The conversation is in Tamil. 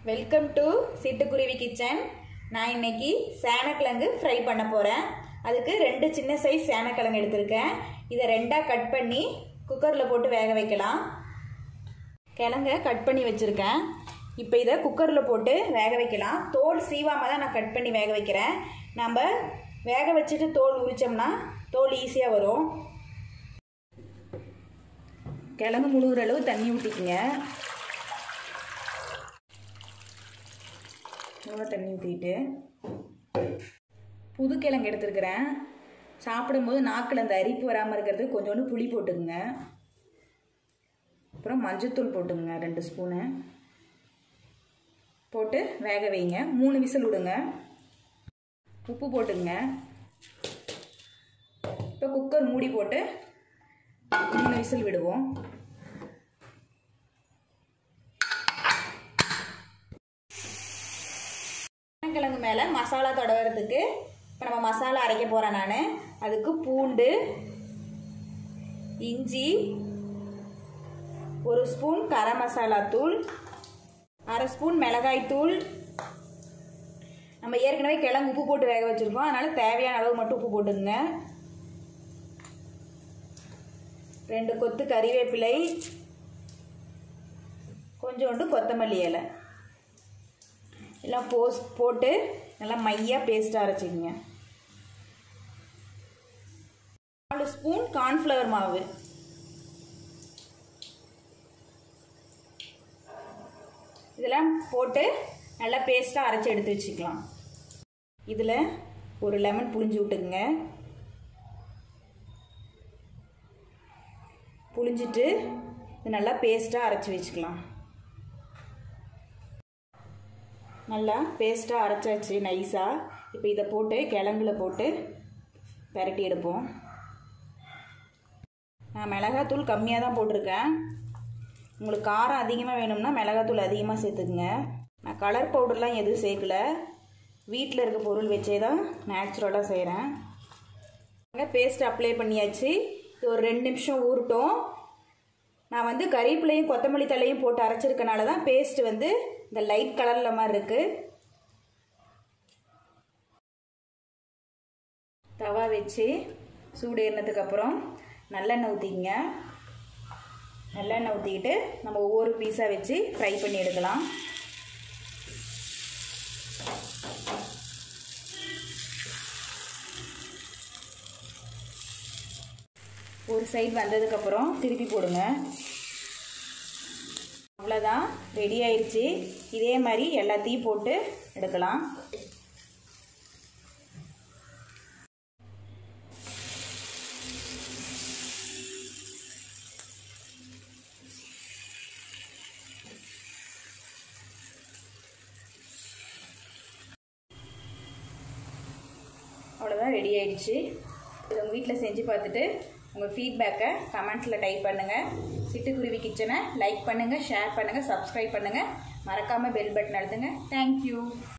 வெல்கம் டு சிட்டுக்குருவி கிச்சன். நான் இன்னைக்கு சேனக்கிழங்கு ஃப்ரை பண்ண போகிறேன். அதுக்கு 2 சின்ன சைஸ் சேனக்கிழங்கு எடுத்திருக்கேன். இதை 2ஆக கட் பண்ணி குக்கரில் போட்டு வேக வைக்கலாம். கிழங்கை கட் பண்ணி வச்சுருக்கேன். இப்போ இதை குக்கரில் போட்டு வேக வைக்கலாம். தோல் சீவாமல் தான் நான் கட் பண்ணி வேக வைக்கிறேன். நம்ம வேக வச்சுட்டு தோல் உரித்தோம்னா தோல் ஈஸியாக வரும். கிழங்கு முழுகிற அளவு தண்ணி ஊற்றிக்குங்க. தண்ணி ஊற்றிட்டு புது கிழங்கு எடுத்துருக்கிறேன். சாப்பிடும்போது நாக்கில் அந்த அரிப்பு வராமல் இருக்கிறது கொஞ்சோண்டு புளி போட்டுக்குங்க. அப்புறம் மஞ்சத்தூள் போட்டுங்க 2 ஸ்பூனு போட்டு வேக வைங்க. 3 விசில் விடுங்க. உப்பு போட்டுங்க. இப்போ குக்கர் மூடி போட்டு 3 விசில் விடுவோம். கிழங்கு மேலே மசாலா தடவுறதுக்கு இப்போ நம்ம மசாலா அரைக்க போகிறேன். நான் அதுக்கு பூண்டு, இஞ்சி, 1 ஸ்பூன் கரம் மசாலா தூள், 1/2 ஸ்பூன் மிளகாய் தூள். நம்ம ஏற்கனவே கிழங்கு உப்பு போட்டு வேக வச்சுருக்கோம், அதனால் தேவையான அளவு மட்டும் உப்பு போட்டுங்க. 2 கொத்து கறிவேப்பிலை, கொஞ்சோண்டு கொத்தமல்லி இலை எல்லாம் போட்டு நல்லா மையாக பேஸ்ட்டாக அரைச்சிக்கங்க. 4 ஸ்பூன் கார்ன்ஃப்ளவர் மாவு, இதெல்லாம் போட்டு நல்லா பேஸ்ட்டாக அரைச்சி எடுத்து வச்சுக்கலாம். இதில் ஒரு லெமன் புழிஞ்சு விட்டுக்குங்க. புழிஞ்சிட்டு இது நல்லா பேஸ்ட்டாக அரைச்சி வச்சுக்கலாம். நல்லா பேஸ்ட்டாக அரைச்சாச்சு நைஸாக. இப்போ இதை போட்டு கிழங்குல போட்டு பெரட்டி எடுப்போம். நான் மிளகாத்தூள் கம்மியாக தான் போட்டிருக்கேன். உங்களுக்கு காரம் அதிகமாக வேணும்னா மிளகாத்தூள் அதிகமாக சேர்த்துக்குங்க. நான் கலர் பவுடர்லாம் எதுவும் சேர்க்கல, வீட்டில் இருக்க பொருள் வச்சே தான் நேச்சுரலாக செய்கிறேன். பேஸ்ட் அப்ளை பண்ணியாச்சு. இது ஒரு 2 நிமிஷம் ஊறட்டும். நான் கறிவேப்பிலையும் கொத்தமல்லி தழையும் போட்டு அரைச்சிருக்கனால தான் பேஸ்ட் இந்த லைட் கலரில் மாதிரி இருக்குது. தவா வச்சு சூடு ஏறினதுக்கப்புறம் நல்லெண்ணெய் ஊற்றிக்கங்க. நல்லெண்ணெய் ஊற்றிக்கிட்டு நம்ம ஒவ்வொரு பீஸாக வச்சு ஃப்ரை பண்ணி எடுக்கலாம். ஒரு சைடு வந்ததுக்கப்புறம் திருப்பி போடுங்க. அவ்வளோதான், ரெடி ஆயிடுச்சு. இதே மாதிரி எல்லாத்தையும் போட்டு எடுக்கலாம். அவ்வளோதான், ரெடி ஆயிடுச்சு. இதை உங்கள் வீட்டில் செஞ்சு பார்த்துட்டு உங்கள் ஃபீட்பேக்கை கமெண்ட்ஸில் டைப் பண்ணுங்கள். சிட்டுக்குருவி கிச்சனை லைக் பண்ணுங்கள், ஷேர் பண்ணுங்கள், சப்ஸ்கிரைப் பண்ணுங்கள். மறக்காமல் பெல் பட்டன் அழுத்துங்க. தேங்க்யூ.